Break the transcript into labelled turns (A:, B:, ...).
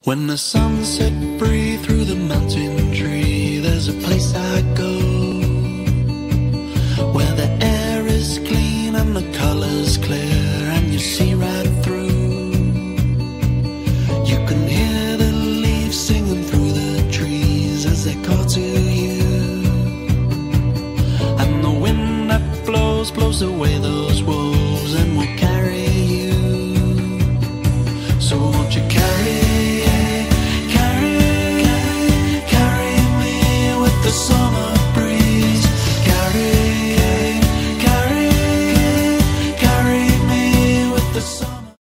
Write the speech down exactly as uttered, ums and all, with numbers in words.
A: When the sun set free through the mountain tree, there's a place I go where the air is clean and the color's clear and you see right through. You can hear the leaves singing through the trees as they call to you, and the wind that blows blows away those wolves and will carry